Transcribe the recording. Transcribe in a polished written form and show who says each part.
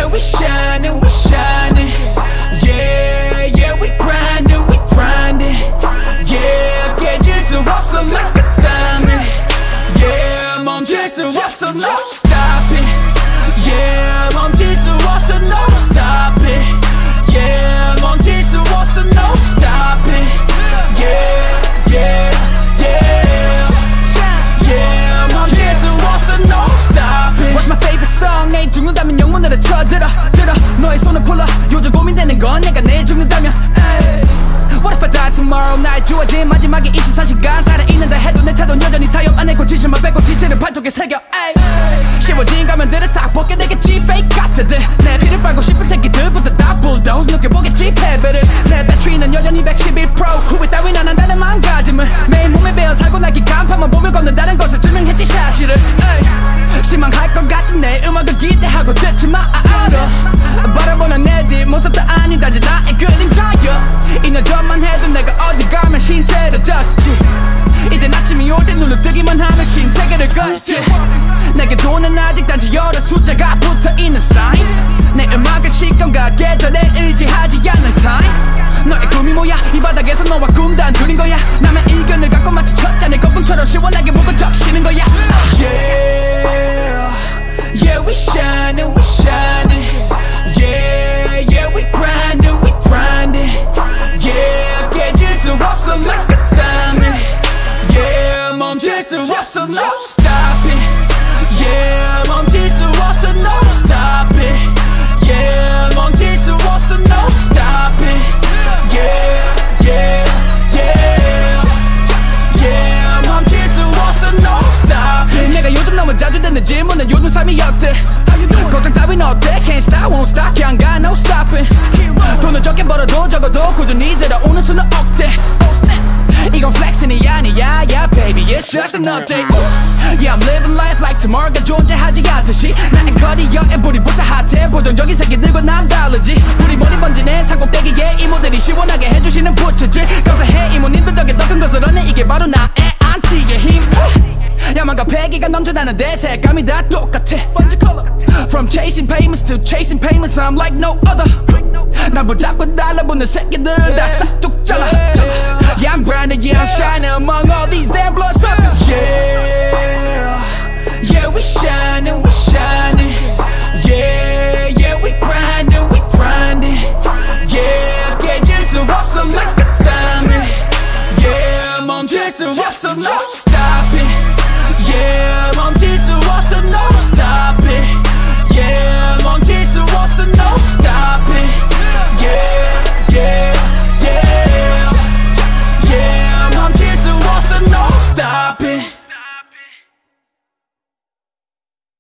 Speaker 1: we shining, we shining. Yeah, yeah, we grinding, we grinding. Yeah, 깨질 수 없어 like a diamond. Yeah, 멈출 수 없어, no stopping. Yeah, 멈출 수 없어, no stopping. Yeah, 멈출 수 없어, no stopping. Yeah, yeah, yeah. Yeah, 멈출 수 없어, no stopping. What's my favorite song? 내일 죽는다면 영문으로 쳐들어 들어 너의 손을 풀어 요즘 고민되는 건 내가 내일 죽는다면 ay. What if I die tomorrow? 날 주어진 마지막에 24시간 살아있는다 해도 내 태도는 여전히 타협 안 했고 지시만 뺏고 지시를 발톱에 새겨 ay. 쉬워진 가면들을 싹 벗겨내겠지 fake 같아들 내 피를 빨고 싶은 새끼들부터 다 Bulldoze 느껴보겠지 패배를 내 배터리는 여전히 111% 후회 따윈 안 한다는 맘가짐을 매일 몸에 배어 살고 Nike간판만 보며 걷는다는 것을 증명했지 사실을 ay. 실망할 것 같은 내 음악을 기대하고 듣지마 알아 바라보는 내 뒷모습도 아니다지 나의 그림자여 2년 전만 해도 내가 어디 가면 신세를 졌지 이젠 아침이 올 때 눈을 뜨기만 하면 신세계를 걷지 내게 돈은 아직 단지 여러 숫자가 붙어있는 sign 내 음악은 시간과 계절에 의지하지 않는 time 너의 꿈이 뭐야 이 바닥에선 너와 꿈단 뿐인거야 남의 의견을 갖고 마치 첫 잔의 거품처럼 시원하게 보고 적시는거야 Yeah, yeah we shining, we shining. Yeah, yeah we grinding, we grinding. Yeah, 깨질 수 없어 like a diamond. Yeah, 멈출 수 없어, no stopping. Yeah, 멈출 수 없어, no stopping. Yeah, 멈출 수 없어, no stopping. Yeah, yeah, yeah. Yeah, 멈출 수 없어, no stopping. 내가 요즘 너무 자주 듣는 질문은 요즘 삶이 어때? 걱정 따윈 없대. Can't stop, won't stop, 그냥 가, no stopping. 돈을 적게 벌어도 적어도 꾸준히 들어오는 수는 억대. 이건 Flexin이 아니야, yeah baby, it's just another day. Yeah, I'm living life like tomorrow가 존재하지 않듯이 나의 커리어에 불이부터 핫해 보정적인 새끼들과 난 다르지 우리 머리 번지네 산꼭대기에 이모들이 시원하게 해주시는 부채질 감사해 이모님들 덕에 더 큰 것을 얻네 이게 바로 나의 안티의 힘 야만과 패기가 넘쳐나는데 색감이 다 똑같아 From chasing payments to chasing payments I'm like no other 날 붙잡고 달라붙는 새끼들 다 싹둑 잘라 Yeah I'm grinding, yeah I'm shining among all these damn bloodsuckers Yeah, yeah we shining, we shining Yeah, yeah we grinding, we grinding Yeah, 깨질 수 없어 like a diamond Yeah, 멈출 수 없어, no